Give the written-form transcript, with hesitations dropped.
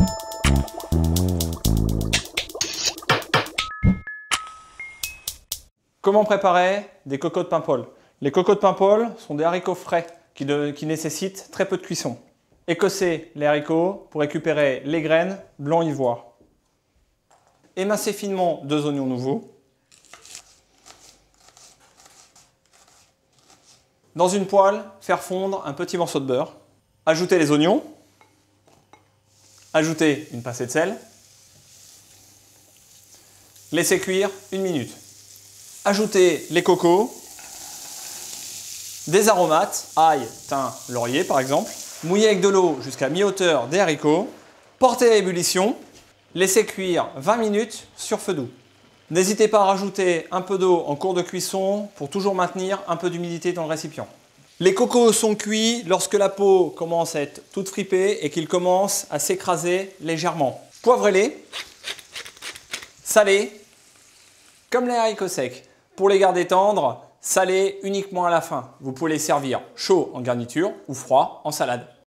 Comment préparer des cocos de Paimpol? Les cocos de Paimpol sont des haricots frais qui nécessitent très peu de cuisson. Écossez les haricots pour récupérer les graines blanc ivoire. Émincez finement 2 oignons nouveaux. Dans une poêle, faire fondre un petit morceau de beurre. Ajoutez les oignons. Ajoutez une pincée de sel. Laissez cuire 1 minute. Ajoutez les cocos, des aromates, ail, thym, laurier par exemple. Mouillez avec de l'eau jusqu'à mi-hauteur des haricots. Portez à ébullition. Laissez cuire 20 minutes sur feu doux. N'hésitez pas à rajouter un peu d'eau en cours de cuisson pour toujours maintenir un peu d'humidité dans le récipient. Les cocos sont cuits lorsque la peau commence à être toute fripée et qu'ils commencent à s'écraser légèrement. Poivrez-les, salez, comme les haricots secs. Pour les garder tendres, salez uniquement à la fin. Vous pouvez les servir chauds en garniture ou froids en salade.